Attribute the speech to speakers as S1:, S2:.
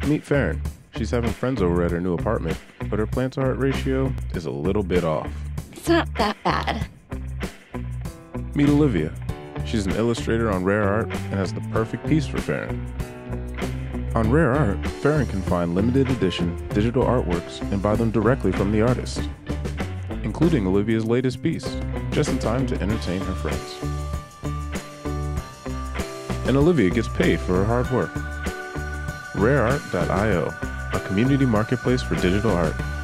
S1: Meet Farron. She's having friends over at her new apartment, but her plant-to-art ratio is a little bit off.
S2: It's not that bad.
S1: Meet Olivia. She's an illustrator on Rare Art and has the perfect piece for Farron. On Rare Art, Farron can find limited edition digital artworks and buy them directly from the artist, including Olivia's latest piece, just in time to entertain her friends. And Olivia gets paid for her hard work. RareArt.io, a community marketplace for digital art.